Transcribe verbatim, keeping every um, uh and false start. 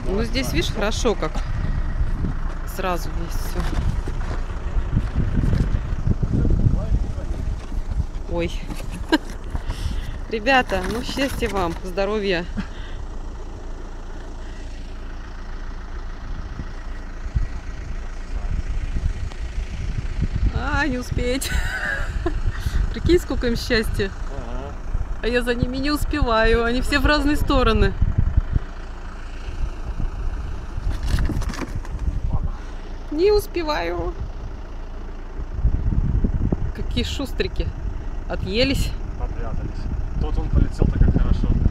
Ну здесь, видишь, хорошо как. Сразу есть все. Ой. Ребята, ну счастья вам, здоровья. А, не успеть. Прикинь, сколько им счастья. Ага. А я за ними не успеваю. Они все в разные стороны. Не успеваю. Какие шустрики. Отъелись. Попрятались. Тут он полетел-то как хорошо.